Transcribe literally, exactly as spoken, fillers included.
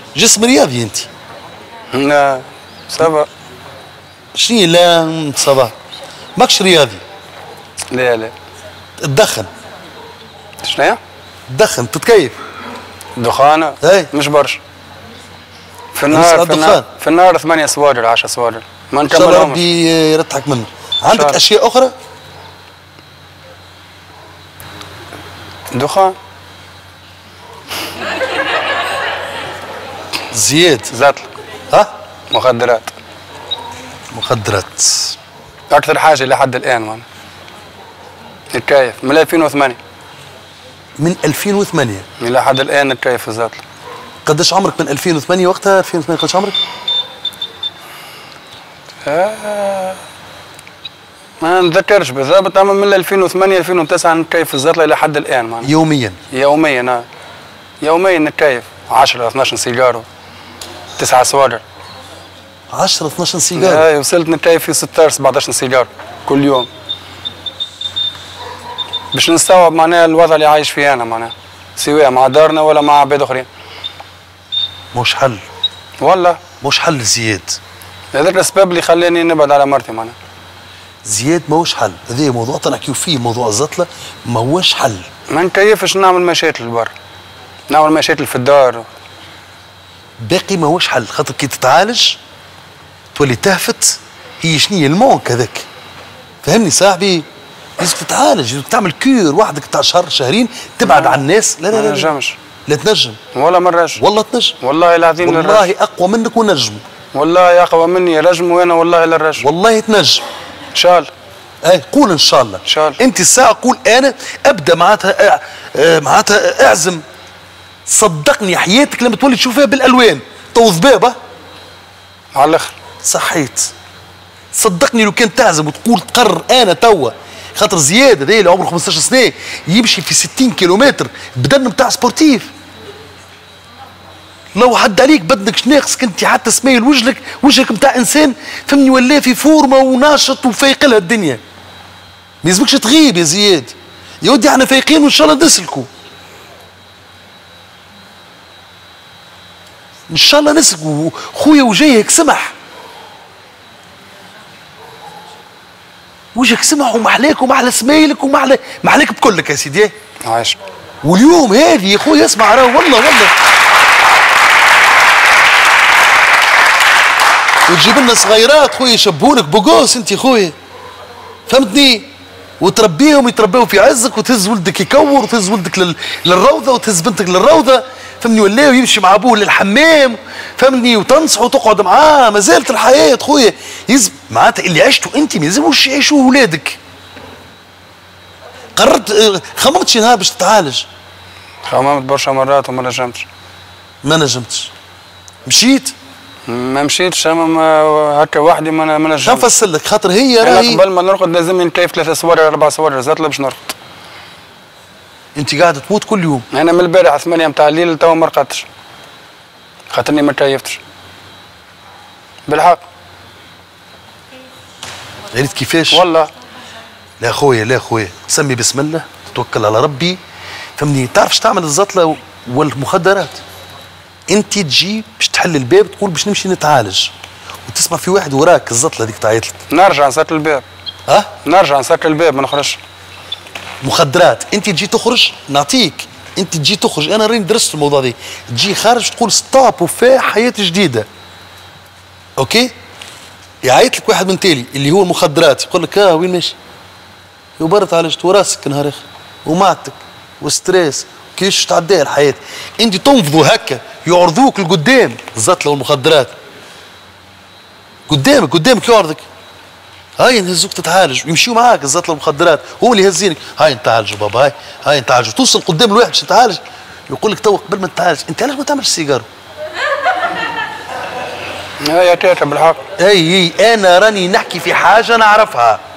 جسم رياضي انت؟ لا صبا. شنو لا صبا؟ ماكش رياضي؟ لا لا. تدخن؟ شنو؟ تدخن تتكيف؟ دخانة؟ اي مش برشا. في النهار في النهار في النهار ثمانية سوادر عشرة سوادر ما نكملهمش. ان شاء الله ربي يرتحك منه. عندك اشياء اخرى؟ دخان. زياد. زاتل. ها؟ مخدرات. مخدرات. أكثر حاجة لحد الآن وانا. نتكيف من ألفين وثمانية. من ألفين وثمانية؟ من لحد الآن نتكيف في الزاتل. قداش عمرك من ألفين وثمانية وقتها؟ ألفين وثمانية قداش عمرك؟ آه ما نتذكرش بالضبط اما من ألفين وثمانية ألفين وتسعة نتكيف في الزاتله الى حد الان معناها. يوميا؟ يوميا اه يوميا نتكيف عشرة اثناش سيجاره تسعة سوادر. عشرة اثناش سيجاره؟ اي وصلت نتكيف في ستاشر سبعطاش سيجاره كل يوم. باش نستوعب معناها الوضع اللي عايش فيه انا معناها سواء مع دارنا ولا مع عباد اخرين. مش حل والله مش حل زياد. هذاك الاسباب اللي خلاني نبعد على مرتي معناها. زياد ماهوش حل، هذا موضوع تنحكيو فيه، موضوع الزطله ماهوش حل. ما نكيفش نعمل مشاكل برا، نعمل مشاكل في الدار. باقي ماهوش حل، خاطر كي تتعالج تولي تهفت. هي شنيا المونك هذاك، فهمني صاحبي؟ لازم تتعالج، لازم تعمل كيور وحدك تاع شهر شهرين تبعد عن الناس. لا لا لا ما نجمش. لا تنجم ولا ما نجم. والله تنجم. والله العظيم والله للرجم. اقوى منك ونجم. والله اقوى مني رجم وانا والله للرجم. والله تنجم ان شاء الله. اي قول ان شاء الله. ان شاء الله. انت الساعه قول انا ابدا معناتها معناتها اعزم. صدقني حياتك لما تولي تشوفها بالالوان تو ذبابه على الاخر. صحيت. صدقني لو كان تعزم وتقول تقرر انا توا، خاطر زياد هذا اللي عمره خمسطاش سنه يمشي في ستين كيلومتر بدن نتاع سبورتيف. لو حد عليك بدنك ناقصك انت حتى سمايل وجهك وجهك نتاع انسان فهمني ولا في فورمه وناشط وفايق لها الدنيا. ما يلزمكش تغيب يا زياد. يا ودي احنا فايقين وان شاء الله نسلكوا. ان شاء الله نسلكوا خويا وجهك سمح. وجهك سمح ومحلاك ومحلى سمايلك ومحلى محلاك بكلك يا سيدي. عايش. واليوم هذه يا خويا اسمع راه والله والله وتجيب لنا صغيرات خويا يشبهونك بوغوس انت خويا، فهمتني؟ وتربيهم يتربوا في عزك وتهز ولدك يكور وتهز ولدك لل... للروضه وتهز بنتك للروضه، فهمني؟ ولا يمشي مع ابوه للحمام، فهمتني؟ وتنصحه وتقعد معاه. ما زالت الحياه خويا يزم معناتها اللي عشته انت ما يلزموش يعيشوه ولادك. قررت خممت شي نهار باش تتعالج؟ خممت برشا مرات وما نجمتش. ما نجمتش. مشيت؟ ما مشيتش اما هكا وحدي ما نجمتش. نفسر لك خاطر هي راهي راهي قبل ما نرقد لازمني نكيف ثلاثة سوارر أربع سوارر زاتله باش نرقد. انت قاعده تموت كل يوم. انا من البارح ثمانية نتاع الليل توا ما رقدتش خاطرني ما كيفتش بالحق. عرفت كيفاش؟ والله لا خويا لا خويا سمي بسم الله توكل على ربي، فهمني؟ تعرفش تعمل الزطله والمخدرات. انت تجي باش تحل الباب تقول باش نمشي نتعالج وتسمع في واحد وراك الزطله هذيك تعيط لك. نرجع نسكر الباب. ها؟ نرجع نسكر الباب ما نخرجش. مخدرات انت تجي تخرج نعطيك، انت تجي تخرج انا راني درست الموضوع ده، تجي خارج تقول ستوب وفاه حياه جديده. اوكي؟ يعيط لك واحد من تالي اللي هو المخدرات يقول لك اه وين ماشي؟ برا تعالجت وراسك نهار اخر ومعدتك وستريس كيفاش تعديها الحياه. انت تنفضوا هكا يعرضوك لقدام الزطله والمخدرات قدامك قدامك يعرضك. هاي نهزوك تتعالج ويمشيوا معاك الزطله والمخدرات، هو اللي يهزينك هاي نتعالجوا بابا هاي هاي نتعالجوا. توصل قدام الواحد باش تتعالج يقول لك تو قبل ما تتعالج انت علاش ما تعملش سيجاره؟ هاي يا تيتا بالحق. اي اي انا راني نحكي في حاجه نعرفها.